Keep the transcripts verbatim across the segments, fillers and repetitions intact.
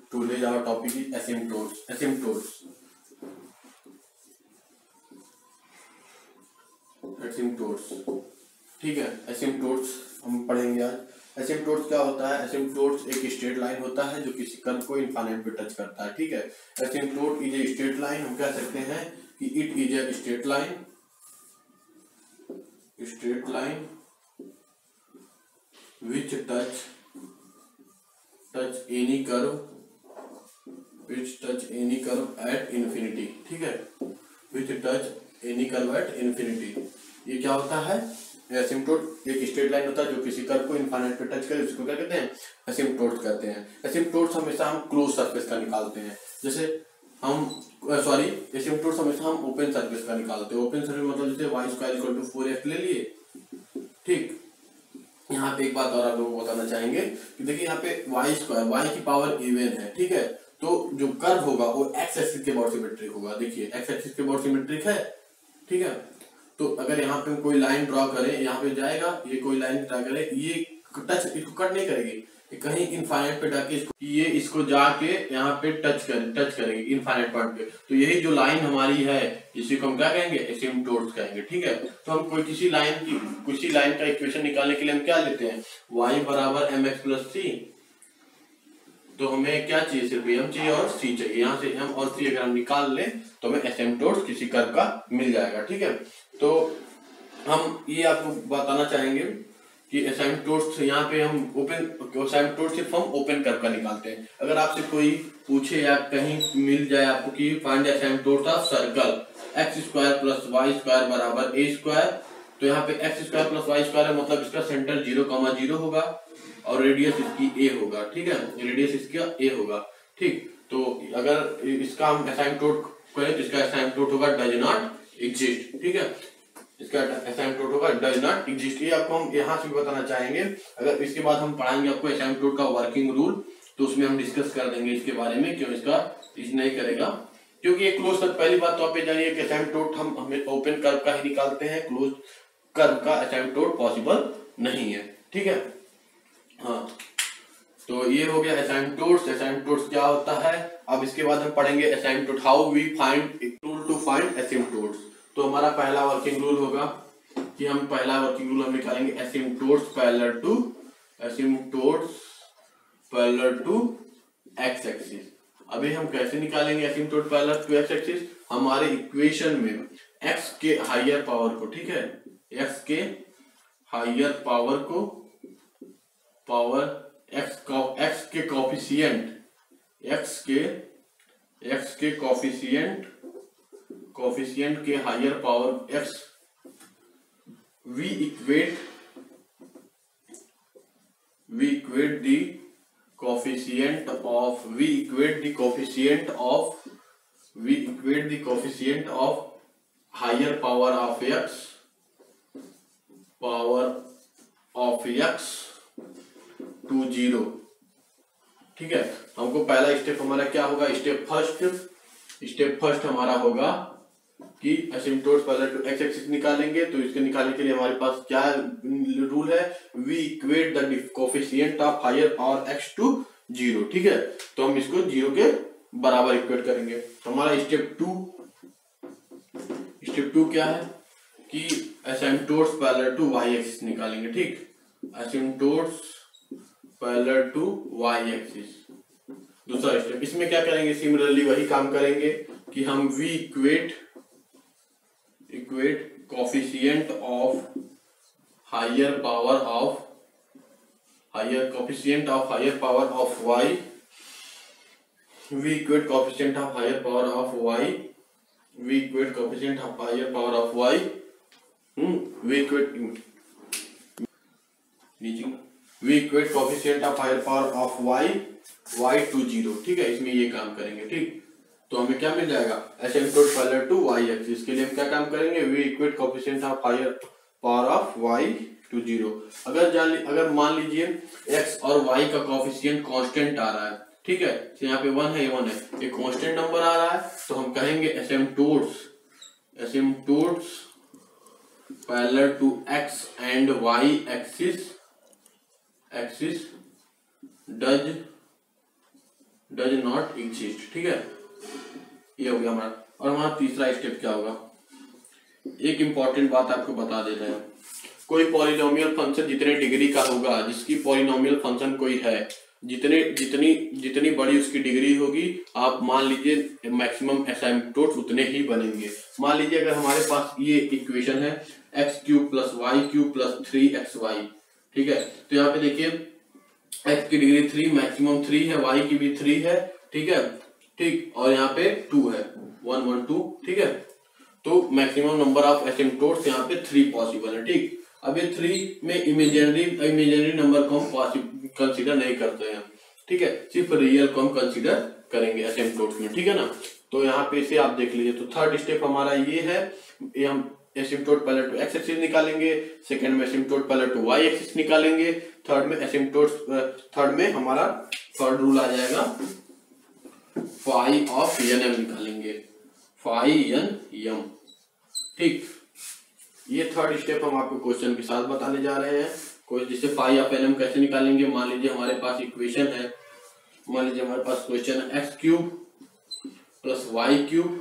Today's our topic is asymptotes. Asymptotes. Asymptotes. ठीक है, asymptotes हम पढ़ेंगे आज। asymptotes क्या होता है? asymptotes एक स्ट्रेट लाइन होता है जो किसी कर्व को इनफाइनाइट पे टच करता है। ठीक है, asymptote is a straight line. हम कह सकते हैं कि it is a straight line, straight line which touch touch any curve which touch any curve at infinity। ठीक है, which touch any curve at infinity। ये क्या होता है? एसिम्पटोट एक स्ट्रेट लाइन होता है जो किसी कर्व को इनफाइनाइट पे टच करे, उसको क्या कहते हैं? एसिम्पटोट कहते हैं। एसिम्पटोट्स हमेशा हम क्लोज सरफेस का निकालते हैं। जैसे हम सॉरी एसिम्पटोट्स हमेशा हम ओपन सरफेस का निकालते हैं। ओपन सरफेस मतलब जैसे y square equal to four x ले लिए। ठीक, यहाँ पे एक बात और आप लोगों को बताना चाहेंगे कि देखिए यहाँ पे वाई स्क्वायर, वाई की पावर इवन है। ठीक है, तो जो कर्व होगा वो एक्स एक्सिस के बहुत सिमेट्रिक होगा। देखिए एक्स एक्सिस के बहुत सिमेट्रिक है। ठीक है, तो अगर यहाँ पे कोई लाइन ड्रॉ करें, यहाँ पे जाएगा, ये कोई लाइन ड्रॉ करे, ये टच इसको कट नहीं करेगी, ये कहीं इनफाइनाइट पे जाके इसको ये इसको जाके यहाँ पे टच कर टच करेगी इनफाइनाइट पॉइंट पे। तो यही जो लाइन हमारी है इसी को हम क्या कहेंगे? एसिम्पटोट्स कहेंगे। ठीक है, तो हम कोई किसी लाइन की किसी लाइन का इक्वेशन निकालने के लिए हम क्या लेते हैं? y बराबर एम एक्स प्लस सी। तो हमें क्या चाहिए? सिर्फ एम चाहिए और सी चाहिए। यहाँ से एम और सी अगर हम निकाल लें तो हमें एसिम्पटोट्स किसी कर्व का मिल जाएगा। ठीक है, तो हम ये आपको बताना चाहेंगे कि एसिम्पटोट्स यहाँ पे हम ओपन एसिम्पटोट सिर्फ हम ओपन कर्व का निकालते हैं। अगर आपसे कोई पूछे या कहीं मिल जाए आपको कि find asymptotes of circle x square plus y square बराबर ए स्क्वायर, तो यहाँ पे x square plus y square है, मतलब इसका सेंटर जीरो कॉमा जीरो होगा और रेडियस इसकी ए होगा। ठीक है, रेडियस इसका ए होगा। ठीक, तो अगर इसका हम एसिम्पटोट करें तो इसका एसिम्पटोट होगा डज नॉट एग्जिस्ट। ठीक है, इसका एसिम्पटोट होगा डज नॉट एग्जिस्ट। ये आपको हम यहाँ से भी बताना चाहेंगे। अगर इसके बाद हम पढ़ाएंगे आपको एसिम्पटोट का वर्किंग रूल, तो उसमें हम डिस्कस कर देंगे इसके बारे में, क्यों इसका इस नहीं करेगा, क्योंकि ये क्लोज तक पहली बात तो आप ये जानिए कि एसिम्पटोट हम हमें ओपन कर्व का ही निकालते हैं, क्लोज कर्व का एसिम्पटोट पॉसिबल नहीं है। ठीक है, हाँ, तो ये हो गया एसिम्पटोट्स। एसिम्पटोट्स क्या होता है? अब इसके बाद हम पढ़ेंगे asymptote, how we find tool to find asymptotes. तो हमारा पहला वर्किंग रूल होगा कि हम पहला वर्किंग रूल हम निकालेंगे asymptotes parallel to asymptotes parallel to x axis. अभी हम कैसे निकालेंगे asymptote parallel to x axis? हमारे इक्वेशन में एक्स के हायर पावर को, ठीक है, एक्स के हायर पावर को पावर एक्स एक्स के कोफिशिएंट एक्स के एक्स के कोफिशिएंट कोफिशिएंट के higher power x we equate we equate the coefficient of we equate the coefficient of we equate the coefficient of higher power of x power of x to zero. ठीक है, हमको पहला step हमारा क्या होगा? Step first step first हमारा होगा कि asymptotes parallel to x axis निकालेंगे। तो इसके निकालने के लिए हमारे पास क्या रूल है? We equate the coefficient of higher power x to zero. ठीक है, तो हम इसको जीरो के बराबर इक्वेट करेंगे। हमारा स्टेप टू स्टेप टू क्या है कि asymptotes parallel to y axis निकालेंगे। ठीक, asymptotes parallel to y axis दूसरा स्टेप। इसमें क्या करेंगे? सिमिलरली वही काम करेंगे कि हम we equate equate coefficient of higher power of higher coefficient of higher power of y we equate coefficient of higher power of y we equate coefficient of higher power of y hmm we equate we equate coefficient of higher power of y Y to zero. ठीक है, इसमें ये काम करेंगे। ठीक, तो हमें क्या मिल जाएगा? Asymptote parallel to y axis. के लिए हम क्या काम करेंगे? We equate coefficient of higher power of y to zero. अगर जान अगर मान लीजिए एक्स और वाई का कोफिशिएंट कांस्टेंट आ रहा है, ठीक है, तो यहाँ पे वन है, ये वन है, ये कांस्टेंट नंबर आ रहा है, तो हम कहेंगे asymptotes asymptotes parallel to x and y axis axis does does not exist. ठीक है, ये हो गया हमारा। और हमारा तीसरा स्टेप क्या होगा, एक इंपॉर्टेंट बात आपको बता देते हैं। कोई पॉलिनोमियल फंक्शन जितने डिग्री का होगा, जिसकी पॉलिनोमियल फंक्शन कोई है, जितने जितनी जितनी बड़ी उसकी डिग्री होगी, आप मान लीजिए मैक्सिमम एसिम्पटोट्स उतने ही बनेंगे। मान लीजिए अगर हमारे पास ये इक्वेशन है x cube plus y cube plus three x y, ठीक है, तो यहाँ पे देखिए एक्स की डिग्री थ्री, मैक्सिमम थ्री है, वाई की भी थ्री है, ठीक है, ठीक, और यहाँ पे टू है, वन वन टू, ठीक है, तो मैक्सिमम नंबर ऑफ एसिम्पटोट्स यहाँ पे थ्री पॉसिबल है। ठीक, अब ये थ्री में इमेजिनरी इमेजिनरी नंबर को हम कंसीडर नहीं करते हैं, ठीक है, सिर्फ रियल को हम कंसीडर करेंगे एसिम्पटोट्स में, ठीक है ना। तो यहाँ पे इसे आप देख लीजिए। तो थर्ड स्टेप हमारा ये है, ये हम एसिम्पटोट पहले टू एक्स एक्सिस निकालेंगे, सेकंड में एसिम्पटोट पहले टू वाई एक्सिस निकालेंगे, थर्ड में एसिम्पटोट थर्ड में हमारा थर्ड रूल आ जाएगा फाई ऑफ एन एम निकालेंगे, फाई एन एम। ठीक, ये थर्ड स्टेप हम आपको क्वेश्चन के साथ बताने जा रहे हैं। कोई जिससे फाई ऑफ एन एम कैसे निकालेंगे, मान लीजिए हमारे पास इक्वेशन है, मान लीजिए हमारे पास क्वेश्चन है x cube plus y cube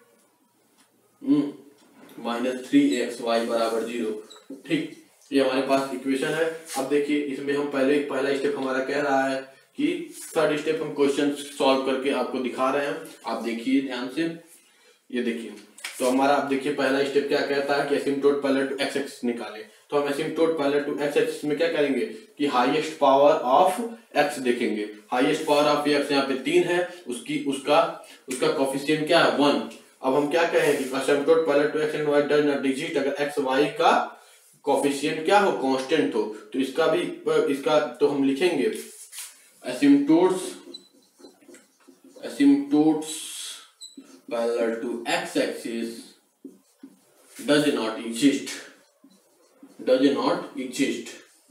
minus three x y बराबर जीरो। ठीक, ये हमारे पास इक्वेशन है। अब देखिए इसमें हम पहले पहला स्टेप हमारा कह रहा है कि थर्ड स्टेप हम क्वेश्चन सॉल्व करके आपको दिखा रहे हैं। आप देखिए ध्यान से, ये देखिए, तो हमारा आप देखिए पहला स्टेप क्या कहता है कि एसिम्पटोट पहले टू एक्स एक्सिस निकाले। तो हम एसिम्पटोट पहले टू एक्स एक्सिस में क्या करेंगे कि हाईएस्ट पावर ऑफ एक्स देखेंगे। हाईएस्ट पावर ऑफ एक्स यहाँ पे तीन है, उसकी उसका उसका कोफिशिएंट क्या है, वन। अब हम क्या कहें कि एसिम्पटोट पहले to x and y does not exist अगर एक्स वाई का कोफिशिएंट क्या हो, कांस्टेंट हो। तो इसका भी इसका तो हम लिखेंगे एसिम्पटोट्स एसिम्पटोट्स parallel to x-axis does not exist does not exist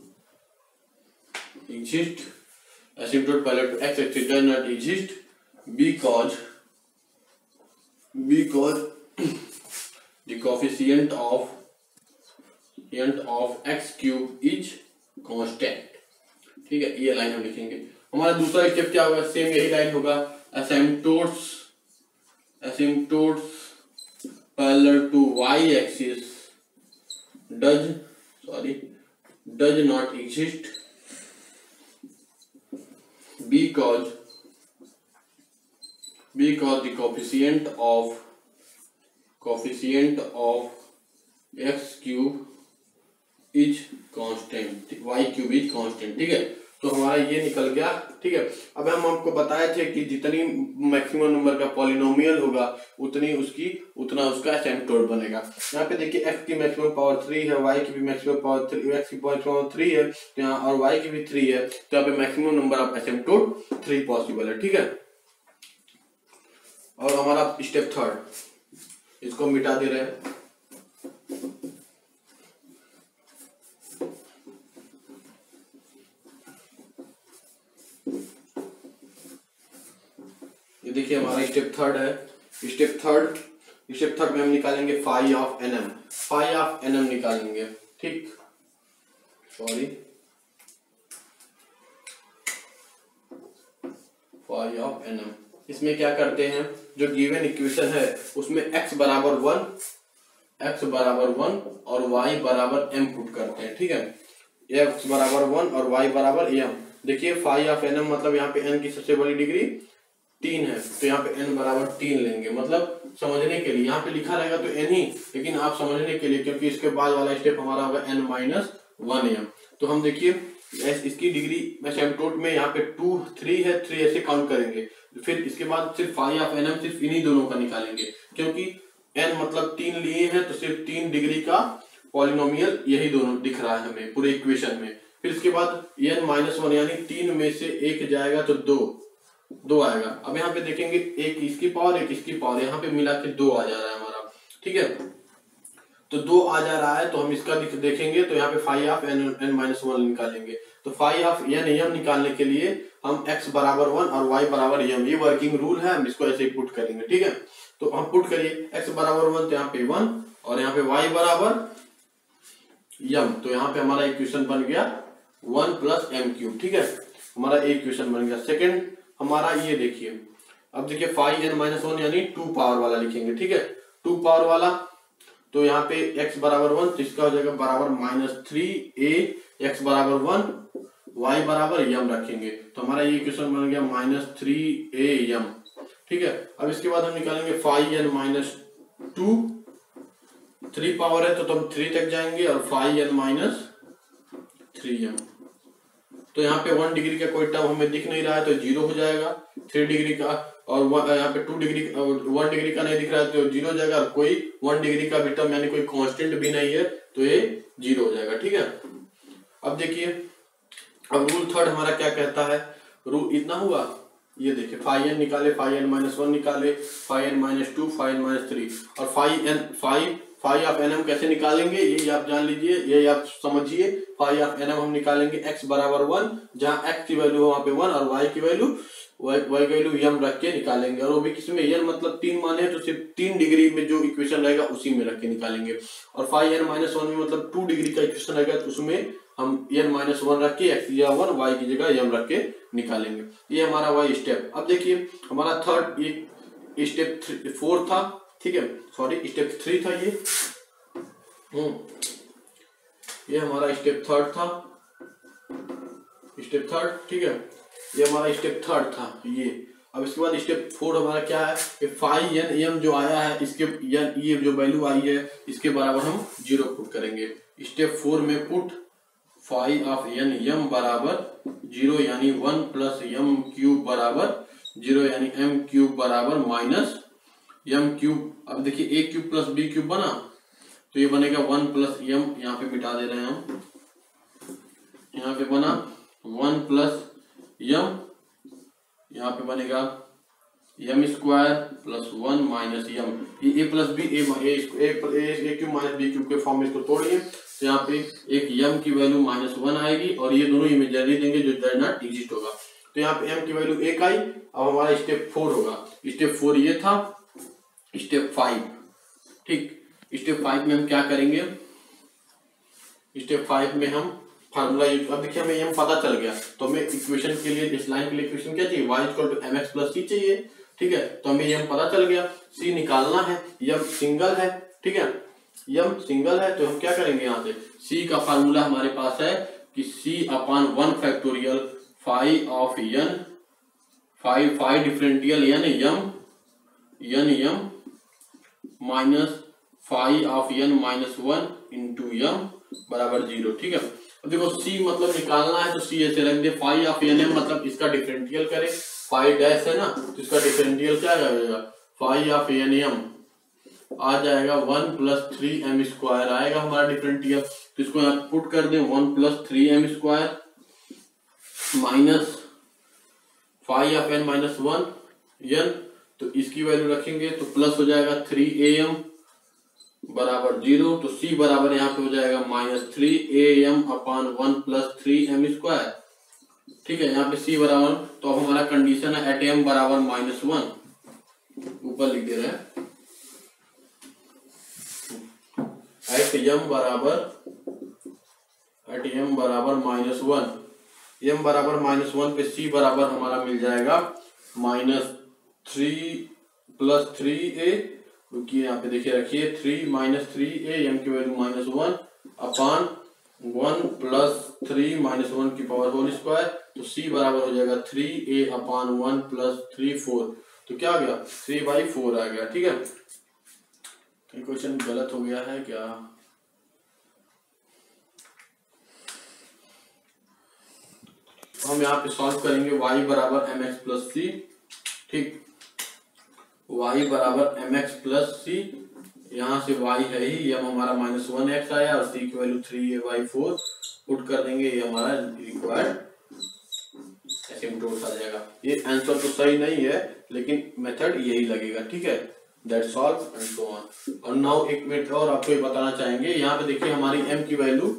exist asymptote parallel to x-axis does not exist because because the coefficient of coefficient of x cube is constant। ठीक है, ये लाइन हम लिखेंगे। हमारा दूसरा स्टेप क्या होगा, सेम यही लाइन होगा, asymptotes asymptotes parallel to y-axis does sorry does not exist because because the coefficient of coefficient of x cube is constant, y cube is constant। ठीक है, तो हमारा ये निकल गया। ठीक है, अब हम आपको बताए थे कि जितनी मैक्सिमम नंबर का पॉलिनोमियल होगा उतनी उसकी उतना उसका एसिम्पटोट बनेगा। यहाँ पे देखिए x की मैक्सिमम पावर थ्री है, y की भी मैक्सिमम पावर थ्री, x की मैक्सिमम थ्री है तो यहाँ और y की भी थ्री है, तो यहाँ पे maximum number of asymptote three possible है। ठीक है, और हमारा स्टेप थर्ड, इसको मिटा दे रहे हैं। देखिए हमारा स्टेप थर्ड है। स्टेप थर्ड स्टेप थर्ड में हम निकालेंगे phi of n m, phi of n m निकालेंगे। ठीक, sorry phi of n m. इसमें क्या करते हैं, जो गिवन इक्वेशन है उसमें x बराबर वन x बराबर वन और y बराबर m पुट करते हैं। ठीक है, x बराबर वन और y बराबर m। देखिए फाई ऑफ एन एम मतलब यहाँ पे n की सबसे बड़ी डिग्री तीन है, तो यहाँ पे n बराबर तीन लेंगे। मतलब समझने के लिए यहाँ पे लिखा रहेगा तो n ही, लेकिन आप समझने के लिए, क्योंकि इसके बाद वाला स्टेप हमारा होगा n माइनस वन एम। तो हम देखिए इसकी डिग्री एसिम्पटोट में यहाँ पे टू थ्री है, थ्री ऐसे काउंट करेंगे। फिर इसके बाद सिर्फ फाई ऑफ एन एम सिर्फ इन्हीं दोनों का निकालेंगे, क्योंकि n मतलब तीन लिए हैं तो सिर्फ तीन डिग्री का पॉलिनोमियल यही दोनों दिख रहा है हमें पूरे इक्वेशन में। फिर इसके बाद n माइनस वन यानी तीन में से एक जाएगा तो दो दो आएगा। अब यहाँ पे देखेंगे एक इसकी पावर एक इसकी पावर, यहाँ पे मिला के दो आ जा रहा है हमारा। ठीक है, तो दो आ जा रहा है तो हम इसका देखेंगे तो यहाँ पे phi of n n minus one निकालेंगे। तो फाई ऑफ एन एम निकालने के लिए हम x बराबर वन और y बराबर एम, ये वर्किंग रूल है, हम इसको ऐसे ही पुट करेंगे। ठीक है, तो हम पुट करिए x बराबर वन तो यहाँ पे वन और यहाँ पे y बराबर एम, तो यहाँ पे हमारा इक्वेशन बन गया वन प्लस एम क्यूब। ठीक है, हमारा इक्वेशन बन गया। सेकेंड हमारा ये देखिए, अब देखिए फाइव एन माइनस वन यानी टू पावर वाला लिखेंगे, ठीक है, टू पावर वाला। तो यहाँ पे x बराबर वन, तो इसका हो जाएगा बराबर माइनस थ्री ए एक्स बराबर वन, वाई बराबर यम रखेंगे, तो हमारा ये इक्वेशन बन गया माइनस थ्री ए यम, ठीक है। अब इसके बाद हम निकालेंगे five n minus two, three power है तो, तो हम थ्री तक जाएंगे, और five n minus three m. तो यहाँ पे वन डिग्री का कोई टर्म हमें दिख नहीं रहा है तो जीरो हो जाएगा, थ्री डिग्री का, और यहाँ पे टू डिग्री वन डिग्री का नहीं दिख रहा है तो जीरो हो जाएगा, और कोई वन डिग्री का भी टर्म यानी कोई कांस्टेंट भी नहीं है तो ये जीरो हो जाएगा, ठीक है। अब देखिए, अब रूल थर्ड हमारा क्या कहता है, रूल इतना हुआ, ये देखिए फाइव एन निकाले, फाइव एन माइनस वन निकाले, five n minus two, five n minus three, और five n five five of n m कैसे निकालेंगे ये आप जान लीजिए, ये आप समझिए। फाइव ऑफ एन एम हम निकालेंगे x बराबर वन, जहां x की वैल्यू वहां पे वन, और y की वैल्यू y की वैल्यू यम रख के निकालेंगे, और वो भी किसमें, यन मतलब तीन माने तो सिर्फ तीन डिग्री में जो इक्वेशन रहेगा उसी में रख के निकालेंगे, और फाइव एन माइनस वन में मतलब टू डिग्री का इक्वेशन रहेगा तो उसमें हम एन माइनस वन रख के x या वन, y की जगह यम रख के निकालेंगे। ये हमारा y स्टेप। अब देखिए हमारा थर्ड ये स्टेप फोर था, ठीक है, सॉरी स्टेप थ्री था ये, हम्म ये हमारा स्टेप थर्ड था, स्टेप थर्ड, ठीक है, ये हमारा स्टेप थर्ड था ये। अब इसके बाद स्टेप फोर हमारा क्या है कि फाइव एन एम जो आया है इसके यन ये जो वैल्यू आई है इसके बराबर हम जीरो पुट करेंगे। स्टेप फोर में put five of n m बराबर जीरो यानी वन प्लस एम क्यूब बराबर जीरो यानी एम क्यूब बराबर माइनस एम क्यूब। अब देखिए a cube plus b cube बना तो ये बनेगा वन प्लस एम, यहाँ पे मिटा दे रहे हैं हम, यहाँ पे बना वन प्लस एम, यहाँ पे बनेगा m square plus one minus m, ये a plus b a cube minus b cube के फॉर्म में इसको तोड़िए, तो यहाँ पे एक एम की वैल्यू माइनस वन आएगी, और ये दोनों इमेजिनरी देंगे जो डज नॉट एग्जिस्ट होगा, तो यहाँ पे एम की वैल्यू एक आई। अब हमारा स्टेप फोर होगा, स्टेप फोर ये था, स्टेप फाइव, ठीक, स्टेप फाइव में हम क्या करेंगे, स्टेप फाइव में हम फार्मूला, अब देखिए हमें एम पता चल गया तो हमें इक्वेशन के लिए, इस लाइन के लिए इक्वेशन क्या चाहिए, y equal to m x plus c चाहिए, ठीक है, तो हमें एम पता चल गया, c निकालना है, एम सिंगल है, ठीक है, एम सिंगल है तो हम क्या करेंगे, यहाँ से c का फार्मूला हमारे पास है कि c upon one factorial five of n, five five differential n m n m minus five of n minus one into m बराबर जीरो, ठीक है। अब देखो c मतलब निकालना है तो c ऐसे रख दे, फाइव ऑफ एन एम मतलब इसका डिफरेंशियल करें, फाइव डैश है ना तो इसका डिफरेंशियल क्या आएगा, फाइव ऑफ एन एम आ जाएगा one plus three m square आएगा हमारा डिफरेंशियल, तो इसको यहाँ पुट कर दे, one plus three m square minus five of n minus one n, तो इसकी वैल्यू रखेंगे तो प्लस हो जाएगा थ्री ए एम बराबर जीरो, तो c बराबर यहाँ पे हो जाएगा minus three a m upon one plus three m square, ठीक है, यहाँ पे c बराबर, तो अब हमारा कंडीशन है एट m बराबर माइनस वन, ऊपर लिख दे रहे हैं एट m बराबर एट m बराबर माइनस वन, m बराबर माइनस वन पे c बराबर हमारा मिल जाएगा minus three plus three a, रुकिए यहाँ पे देखिए रखिए, three minus three a m की value minus one upon one plus three minus one की पावर होल स्क्वायर, तो c बराबर हो जाएगा three a upon one plus three four, तो क्या आ गया थ्री बाई फोर आ गया, ठीक है। क्वेश्चन गलत हो गया है क्या, हम यहाँ पे सॉल्व करेंगे y बराबर एम एक्स प्लस सी, ठीक, y बराबर एम एक्स प्लस सी, यहाँ से y है ही, ये हमारा माइनस वन एक्स आया और c की value three a by four put कर देंगे, ये हमारा रिक्वायर्ड एसिम्पटोट आ जाएगा। ये आंसर तो सही नहीं है लेकिन मेथड यही लगेगा, ठीक है, that's all and so on. और नाउ एक मिनट और आपको ये बताना चाहेंगे, यहाँ पे देखिए हमारी m की वैल्यू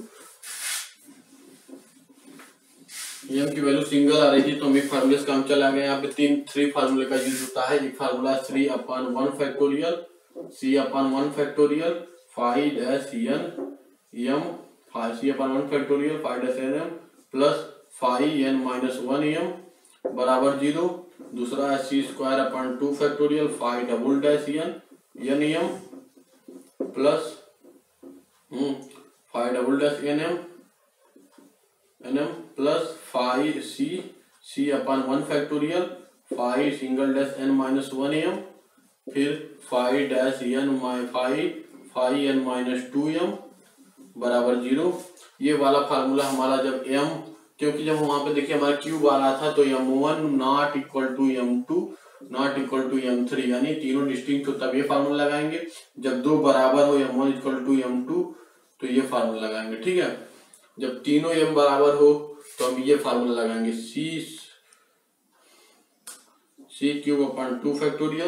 एम की वैल्यू सिंगल आ रही थी तो हम एक फार्मूले से काम चला गया, यहाँ पे तीन थ्री फार्मूले का यूज होता है, एक formula three upon one factorial c upon one factorial five dash n m five c upon one factorial five dash n m plus five n minus one m बराबर जीरो, दूसरा है c square upon two factorial five double dash n n m plus hmm five double dash n m n m plus five c c upon one factorial five single dash n minus one m फिर five dash n माइ five five n minus two m बराबर zero. ये वाला formula हमारा जब m, क्योंकि जब वहां पे देखिए हमारा क्यूब आ रहा था तो m one not equal to m two not equal to m three, यानी तीनों डिस्टिंक्ट हो तब ये फार्मूला लगाएंगे। जब दो बराबर हो m one equal to m two तो ये फार्मूला लगाएंगे, ठीक है। जब तीनों m बराबर हो तो हम ये फार्मूला लगाएंगे c c cube upon two factorial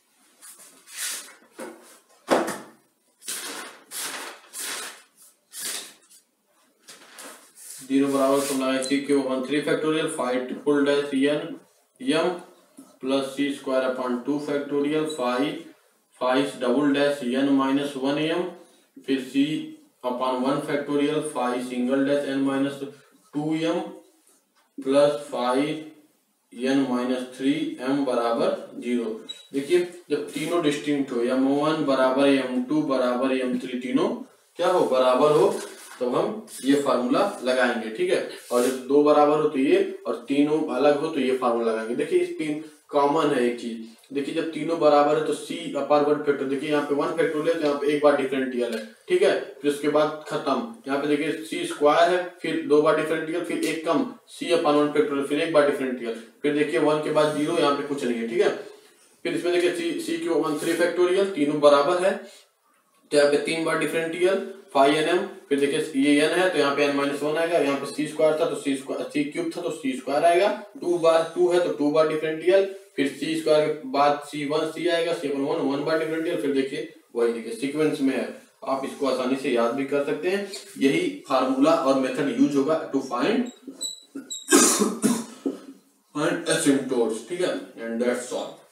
zero बराबर तो लगाए c cube upon three factorial five triple dash n m plus c square upon two factorial five five double dash n minus one m फिर c upon one factorial five single dash n minus two m plus five n minus three m बराबर zero. देखिए जब तीनों distinct हो m one बराबर m two बराबर M three तीनों क्या हो बराबर हो तो हम ये फार्मूला लगाएंगे, ठीक है। और जब दो बराबर हो तो ये और तीनों अलग हो तो ये फार्मूला लगाएंगे। देखिए इस तीन कॉमन है एक चीज, देखिए जब तीनों बराबर है तो सी अपार वन फैक्टर, देखिए यहाँ पे वन फैक्टोरियल तो यहाँ पे एक बार डिफरेंशियल है, ठीक है। फिर उसके बाद खत्म, यहाँ पे देखिए सी स्क्वायर है फिर दो बार डिफरेंशियल फिर एक कम सी अपार वन फैक्टोरियल फिर एक बार डिफरेंशियल फिर देखिए वन के बाद जीरो, यहाँ पे कुछ नहीं है, ठीक है। फिर इसमें देखिए c c q one three factorial तीनों बराबर है तो यहाँ पे तीन बार डिफरेंशियल फाइव एन एम फिर देखिए ये एन है तो यहाँ पे एन माइनस वन आएगा, यहाँ पे सी स्क्वायर था तो सी स्क्वायर सी क्यूब था तो सी स्क्वायर आएगा, टू बार टू है तो टू बार डिफरेंशियल फिर सी स्क्वायर के बाद सी वन सी आएगा सी वन वन वन बार डिफरेंशियल फिर देखिए वही देखिए सीक्वेंस में है। आप इसको आसानी से याद भी कर सकते हैं, यही फार्मूला और मेथड यूज होगा टू फाइंड फाइंड एसिम्पटोट्स, ठीक है। And that's all.